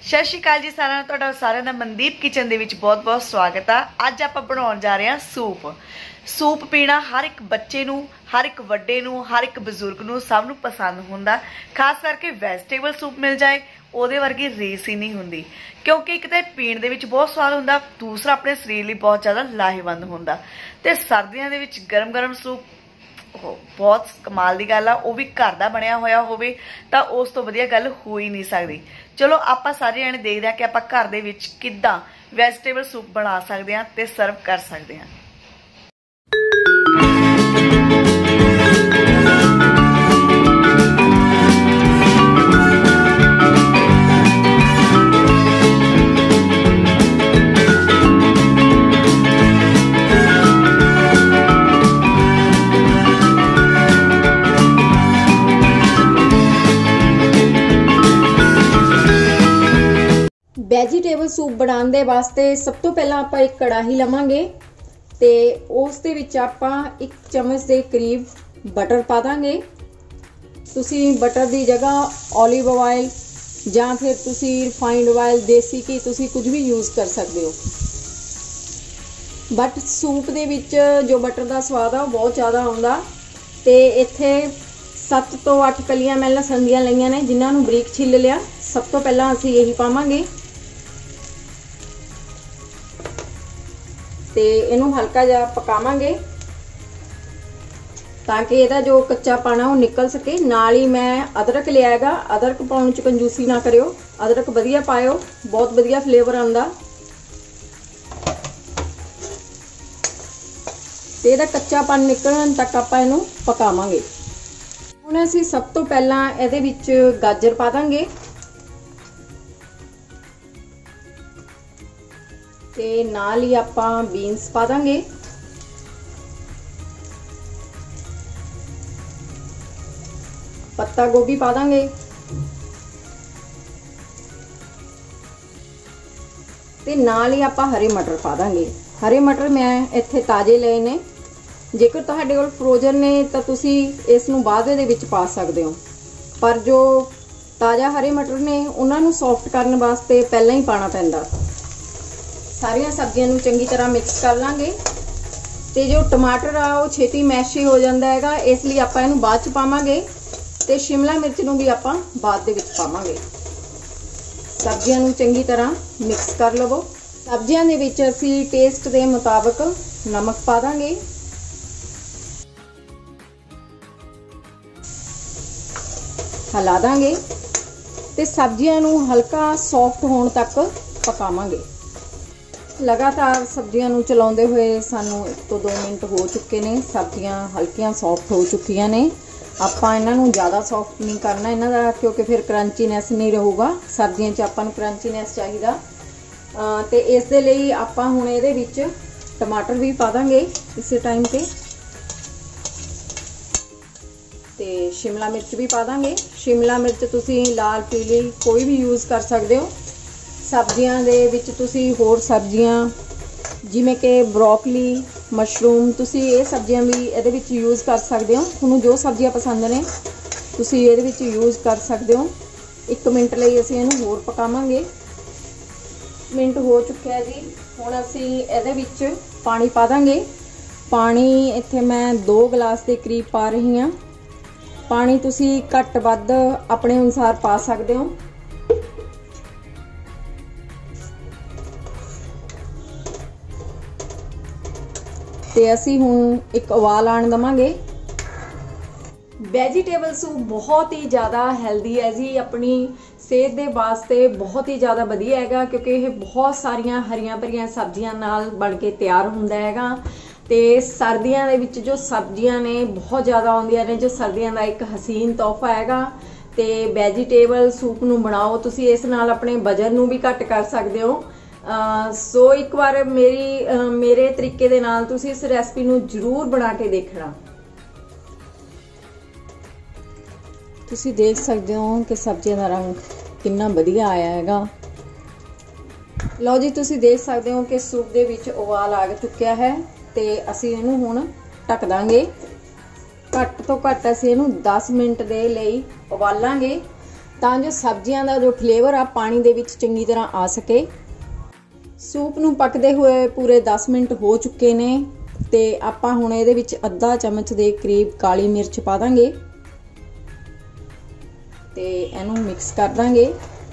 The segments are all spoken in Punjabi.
सत श्री अकाल जी सारिਆਂ ਨੂੰ ਤੁਹਾਡਾ ਸਾਰਿਆਂ ਦਾ ਮਨਦੀਪ ਕਿਚਨ ਦੇ ਵਿੱਚ ਬਹੁਤ-ਬਹੁਤ ਸਵਾਗਤ ਆ। ਅੱਜ ਆਪਾਂ ਬਣਾਉਣ ਜਾ ਰਹੇ ਹਾਂ सूप पीना हर एक बच्चे नूं, हर एक वड्डे नूं, हर एक बजुर्ग नूं सब नूं पसंद हुंदा। खास करके वैजिटेबल सूप मिल जाए ਉਹਦੇ ਵਰਗੀ ਰੀਸ ही नहीं हुंदी, क्योंकि एक तो पीण दे विच बहुत स्वाद हुंदा, दूसरा अपने शरीर लई बहुत ज़्यादा लाहेवंद हुंदा। ते सर्दियां दे विच गरम गरम सूप बहुत कमाल की गल आ, वो भी घर का बनया होया होवे तां उस तो वधिया गल हो ही नहीं सकती। चलो आपां सारे जणे देखदे हां कि आपां घर दे विच किद्दां वैजिटेबल सूप बना सकदे हां ते सर्व कर सकदे हां। ਵੈਜੀਟੇਬਲ ਸੂਪ ਬਣਾਉਣ ਦੇ ਵਾਸਤੇ ਸਭ ਤੋਂ ਪਹਿਲਾਂ ਆਪਾਂ ਇੱਕ ਕੜਾਹੀ ਲਵਾਂਗੇ ਤੇ ਉਸ ਦੇ ਵਿੱਚ ਆਪਾਂ 1 ਚਮਚ ਦੇ ਕਰੀਬ ਬਟਰ ਪਾ ਦਾਂਗੇ। ਤੁਸੀਂ ਬਟਰ ਦੀ ਜਗ੍ਹਾ ਓਲੀਵ ਆਇਲ ਜਾਂ ਫਿਰ ਤੁਸੀਂ ਰਿਫਾਈਨਡ ਆਇਲ, ਦੇਸੀ ਘੀ, ਤੁਸੀਂ ਕੁਝ ਵੀ ਯੂਜ਼ ਕਰ ਸਕਦੇ ਹੋ। ਬਟ ਸੂਪ ਦੇ ਵਿੱਚ ਜੋ ਬਟਰ ਦਾ ਸਵਾਦ ਆ ਉਹ ਬਹੁਤ ਜ਼ਿਆਦਾ ਆਉਂਦਾ। ਤੇ ਇੱਥੇ 7 ਤੋਂ 8 ਕਲੀਆਂ ਮੈਂ ਲਸਣ ਦੀਆਂ ਲਈਆਂ ਨੇ, ਜਿਨ੍ਹਾਂ ਨੂੰ ਬਰੀਕ ਛਿੱਲ ਲਿਆ। ਸਭ ਤੋਂ ਪਹਿਲਾਂ ਅਸੀਂ ਇਹੀ ਪਾਵਾਂਗੇ ਤੇ ਇਹਨੂੰ ਹਲਕਾ ਜਿਹਾ ਪਕਾਵਾਂਗੇ ਤਾਂ ਕਿ ਇਹਦਾ ਜੋ ਕੱਚਾ ਪਾਣਾ ਉਹ ਨਿਕਲ ਸਕੇ। ਨਾਲ ਹੀ ਮੈਂ ਅਦਰਕ ਲਿਆ ਹੈਗਾ, ਅਦਰਕ ਪਾਉਣ ਚ ਕੰਜੂਸੀ ਨਾ ਕਰਿਓ, ਅਦਰਕ ਵਧੀਆ ਪਾਇਓ, ਬਹੁਤ ਵਧੀਆ ਫਲੇਵਰ ਆਉਂਦਾ। ਤੇ ਇਹਦਾ ਕੱਚਾਪਨ ਨਿਕਲਣ ਤੱਕ ਆਪਾਂ ਇਹਨੂੰ ਪਕਾਵਾਂਗੇ। ਹੁਣ ਅਸੀਂ ਸਭ ਤੋਂ ਪਹਿਲਾਂ ਇਹਦੇ ਵਿੱਚ ਗਾਜਰ ਪਾ ਦਾਂਗੇ ਤੇ ਨਾਲ ਹੀ ਆਪਾਂ ਬੀਨਸ ਪਾ ਦਾਂਗੇ। ਪੱਤਾ ਗੋਭੀ ਪਾ ਦਾਂਗੇ ਤੇ ਨਾਲ ਹੀ ਆਪਾਂ ਹਰੇ ਮਟਰ ਪਾ ਦਾਂਗੇ। ਹਰੇ ਮਟਰ ਮੈਂ ਇੱਥੇ ਤਾਜ਼ੇ ਲਏ ਨੇ, ਜੇਕਰ ਤੁਹਾਡੇ ਕੋਲ ਫਰੋਜ਼ਨ ਨੇ ਤਾਂ ਤੁਸੀਂ ਇਸ ਨੂੰ ਬਾਅਦ ਦੇ ਵਿੱਚ ਪਾ ਸਕਦੇ ਹੋ, ਪਰ ਜੋ ਤਾਜ਼ਾ ਹਰੇ ਮਟਰ ਨੇ ਉਹਨਾਂ ਨੂੰ ਸੌਫਟ ਕਰਨ ਵਾਸਤੇ ਪਹਿਲਾਂ ਹੀ ਪਾਣਾ ਪੈਂਦਾ। ਸਾਰੀਆਂ ਸਬਜ਼ੀਆਂ ਨੂੰ ਚੰਗੀ ਤਰ੍ਹਾਂ ਮਿਕਸ ਕਰ ਲਾਂਗੇ ਤੇ ਜੋ ਟਮਾਟਰ ਆ ਉਹ ਛੇਤੀ ਮੈਸ਼ ਹੋ ਜਾਂਦਾ ਹੈਗਾ, ਇਸ ਲਈ ਆਪਾਂ ਇਹਨੂੰ ਬਾਅਦ ਚ ਪਾਵਾਂਗੇ। ਤੇ ਸ਼ਿਮਲਾ ਮਿਰਚ ਨੂੰ ਵੀ ਆਪਾਂ ਬਾਅਦ ਦੇ ਵਿੱਚ ਪਾਵਾਂਗੇ। ਸਬਜ਼ੀਆਂ ਨੂੰ ਚੰਗੀ ਤਰ੍ਹਾਂ ਮਿਕਸ ਕਰ ਲਵੋ। ਸਬਜ਼ੀਆਂ ਦੇ ਵਿੱਚ ਅਸੀਂ ਟੇਸਟ ਦੇ ਮੁਤਾਬਕ ਨਮਕ ਪਾ ਦਾਂਗੇ। ਹਿਲਾ ਦਾਂਗੇ ਤੇ ਸਬਜ਼ੀਆਂ ਨੂੰ ਹਲਕਾ ਸੌਫਟ ਹੋਣ ਤੱਕ ਪਕਾਵਾਂਗੇ। लगातार सब्जियां नूं चलाउंदे हुए सानू 1 ਤੋਂ 2 मिनट हो चुके ने। सब्जियां हल्कियां सॉफ्ट हो चुकियां ने। आपां इन्हां नूं ज़्यादा सॉफ्ट नहीं करना इन्हां दा, क्योंकि फिर क्रंचीनैस नहीं रहूगा। सर्दियों च आपां नूं क्रंचीनैस चाहिदा ते इस दे लई आपां हुण इहदे विच टमाटर भी पा दांगे इसे टाइम ते शिमला मिर्च भी पा दांगे। शिमला मिर्च तुसीं लाल पीली कोई भी यूज़ कर सकते हो। सब्जियां दे विच तुसी होर सब्जियां जिवें कि ब्रोकली, मशरूम, तुसी ये सब्जियां भी इहदे विच यूज़ कर सकते हो। तुहानूं जो सब्जियां पसंद ने तुसी इहदे विच यूज़ कर सकते हो। 1 मिनट लई असीं इहनूं होर पकावांगे। मिनट हो चुक्या जी। हुण असीं इहदे विच पानी पा दांगे। पानी इत्थे मैं 2 गिलास के करीब पा रही हां। पानी तुसी घट वध अपने अनुसार पा सकते हो। ਤੇ ਅਸੀਂ ਹੁਣ ਇੱਕ ਉਬਾਲ ਆਣ ਦਵਾਂਗੇ। ਵੈਜੀਟੇਬਲ ਸੂਪ ਬਹੁਤ ਹੀ ਜ਼ਿਆਦਾ ਹੈਲਦੀ ਹੈ ਜੀ, ਆਪਣੀ ਸਿਹਤ ਦੇ ਵਾਸਤੇ ਬਹੁਤ ਹੀ ਜ਼ਿਆਦਾ ਵਧੀਆ ਹੈਗਾ, ਕਿਉਂਕਿ ਇਹ ਬਹੁਤ ਸਾਰੀਆਂ ਹਰੀਆਂ ਭਰੀਆਂ ਸਬਜ਼ੀਆਂ ਨਾਲ ਬਣ ਕੇ ਤਿਆਰ ਹੁੰਦਾ ਹੈਗਾ। ਤੇ ਸਰਦੀਆਂ ਦੇ ਵਿੱਚ ਜੋ ਸਬਜ਼ੀਆਂ ਨੇ ਬਹੁਤ ਜ਼ਿਆਦਾ ਆਉਂਦੀਆਂ ਨੇ, ਜੋ ਸਰਦੀਆਂ ਦਾ ਇੱਕ ਹਸੀਨ ਤੋਹਫਾ ਹੈਗਾ। ਤੇ ਵੈਜੀਟੇਬਲ ਸੂਪ ਨੂੰ ਬਣਾਓ ਤੁਸੀਂ, ਇਸ ਨਾਲ ਆਪਣੇ ਵਜ਼ਨ ਨੂੰ ਵੀ ਘੱਟ ਕਰ ਸਕਦੇ ਹੋ। सो एक बार मेरे तरीके दे नाल तुसी इस रेसिपी नूं जरूर बना के देखना। तुसी देख सकते हो कि सब्जियां दा रंग कितना वधिया आया हैगा। लो जी, तुसी देख सकते हो कि सूप दे विच उबाल आ चुक्या है ते असीं इहनूं हुण ढक दांगे। घट तो घट असीं इहनूं 10 मिनट दे लई उबालांगे ਤਾਂ ਜੋ ਸਬਜ਼ੀਆਂ ਦਾ ਜੋ ਫਲੇਵਰ ਆ ਪਾਣੀ ਦੇ ਵਿੱਚ ਚੰਗੀ ਤਰ੍ਹਾਂ ਆ ਸਕੇ। ਸੂਪ ਨੂੰ ਪੱਕਦੇ ਹੋਏ ਪੂਰੇ 10 ਮਿੰਟ ਹੋ ਚੁੱਕੇ ਨੇ ਤੇ ਆਪਾਂ ਹੁਣ ਇਹਦੇ ਵਿੱਚ ਅੱਧਾ ਚਮਚ ਦੇ ਕਰੀਬ ਕਾਲੀ ਮਿਰਚ ਪਾ ਦਾਂਗੇ ਤੇ ਇਹਨੂੰ ਮਿਕਸ ਕਰ ਦਾਂਗੇ।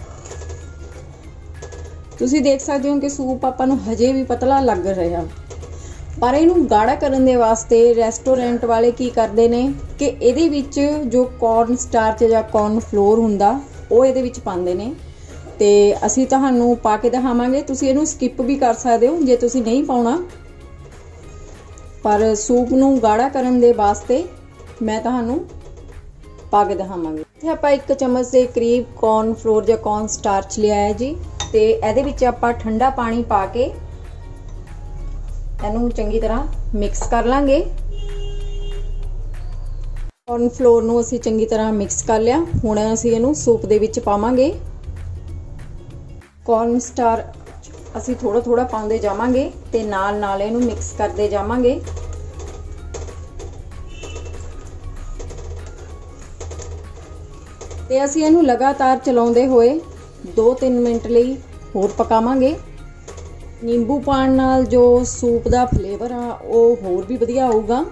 ਤੁਸੀਂ ਦੇਖ ਸਕਦੇ ਹੋ ਕਿ ਸੂਪ ਆਪਾਂ ਨੂੰ ਹਜੇ ਵੀ ਪਤਲਾ ਲੱਗ ਰਿਹਾ, ਪਰ ਇਹਨੂੰ ਗਾੜਾ ਕਰਨ ਦੇ ਵਾਸਤੇ ਰੈਸਟੋਰੈਂਟ ਵਾਲੇ ਕੀ ਕਰਦੇ ਨੇ ਕਿ ਇਹਦੇ ਵਿੱਚ ਜੋ ਕੌਰਨ ਸਟਾਰਚ ਜਾਂ ਕੌਰਨ ਫਲੋਰ ਹੁੰਦਾ ਉਹ ਇਹਦੇ ਵਿੱਚ ਪਾਉਂਦੇ ਨੇ ਤੇ ਅਸੀਂ ਤੁਹਾਨੂੰ ਪਾ ਕੇ ਦਿਖਾਵਾਂਗੇ। ਤੁਸੀਂ ਇਹਨੂੰ ਸਕਿਪ ਵੀ ਕਰ ਸਕਦੇ ਹੋ ਜੇ ਤੁਸੀਂ ਨਹੀਂ ਪਾਉਣਾ, ਪਰ ਸੂਪ ਨੂੰ ਗਾੜਾ ਕਰਨ ਦੇ ਵਾਸਤੇ ਮੈਂ ਤੁਹਾਨੂੰ ਪਾ ਕੇ ਦਿਖਾਵਾਂਗੀ। ਇੱਥੇ ਆਪਾਂ 1 ਚਮਚ ਦੇ ਕਰੀਬ ਕੌਰਨ ਫਲੋਰ ਜਾਂ ਕੌਰਨ ਸਟਾਰਚ ਲਿਆ ਹੈ ਜੀ ਤੇ ਇਹਦੇ ਵਿੱਚ ਆਪਾਂ ਠੰਡਾ ਪਾਣੀ ਪਾ ਕੇ ਇਹਨੂੰ ਚੰਗੀ ਤਰ੍ਹਾਂ ਮਿਕਸ ਕਰ ਲਾਂਗੇ। ਕੌਰਨ ਫਲੋਰ ਨੂੰ ਅਸੀਂ ਚੰਗੀ ਤਰ੍ਹਾਂ ਮਿਕਸ ਕਰ ਲਿਆ। ਹੁਣ ਅਸੀਂ ਇਹਨੂੰ ਸੂਪ ਦੇ ਵਿੱਚ ਪਾਵਾਂਗੇ। ਕੌਰਨ ਸਟਾਰਚ ਅਸੀਂ ਥੋੜਾ ਥੋੜਾ ਪਾਉਂਦੇ ਜਾਵਾਂਗੇ ਤੇ ਨਾਲ ਨਾਲ ਇਹਨੂੰ ਮਿਕਸ ਕਰਦੇ ਜਾਵਾਂਗੇ। ਤੇ ਅਸੀਂ ਇਹਨੂੰ ਲਗਾਤਾਰ ਚਲਾਉਂਦੇ ਹੋਏ 2-3 ਮਿੰਟ ਲਈ ਹੋਰ ਪਕਾਵਾਂਗੇ। ਨਿੰਬੂ ਪਾਣ ਨਾਲ ਜੋ ਸੂਪ ਦਾ ਫਲੇਵਰ ਆ ਉਹ ਹੋਰ ਵੀ ਵਧੀਆ ਆਊਗਾ।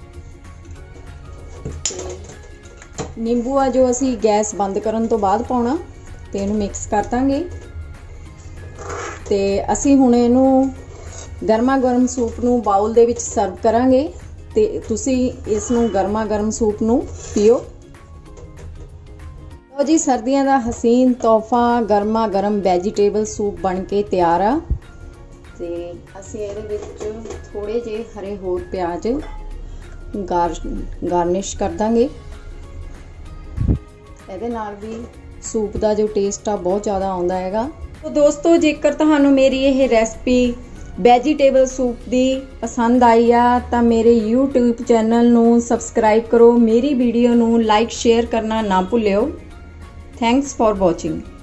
ਨਿੰਬੂ ਆ ਜੋ ਅਸੀਂ ਗੈਸ ਬੰਦ ਕਰਨ ਤੋਂ ਬਾਅਦ ਪਾਉਣਾ ਤੇ ਇਹਨੂੰ ਮਿਕਸ ਕਰ ਦਾਂਗੇ। ਤੇ ਅਸੀਂ ਹੁਣ ਇਹਨੂੰ ਗਰਮਾ ਗਰਮ ਸੂਪ ਨੂੰ ਬਾਉਲ ਦੇ ਵਿੱਚ ਸਰਵ ਕਰਾਂਗੇ ਤੇ ਤੁਸੀਂ ਇਸ ਨੂੰ ਗਰਮਾ ਗਰਮ ਸੂਪ ਨੂੰ ਪੀਓ। ਲਓ ਜੀ, ਸਰਦੀਆਂ ਦਾ ਹਸੀਨ ਤੋਹਫਾ ਗਰਮਾ ਗਰਮ ਵੈਜੀਟੇਬਲ ਸੂਪ ਬਣ ਕੇ ਤਿਆਰ ਆ ਤੇ ਅਸੀਂ ਇਹਦੇ ਵਿੱਚ ਥੋੜੇ ਜਿਹੇ ਹਰੇ ਹੋਰ ਪਿਆਜ਼ ਗਾਰਨਿਸ਼ ਕਰ ਦਾਂਗੇ। ਇਹਦੇ ਨਾਲ ਵੀ ਸੂਪ ਦਾ ਜੋ ਟੇਸਟ ਆ ਬਹੁਤ ਜ਼ਿਆਦਾ ਆਉਂਦਾ ਹੈਗਾ। तो दोस्तों, जेकर तुहानू मेरी यह रेसिपी वैजीटेबल सूप दी पसंद आई आ तो मेरे यूट्यूब चैनल नू सबसक्राइब करो, मेरी वीडियो नू लाइक शेयर करना ना भुल्लियो। Thanks for watching.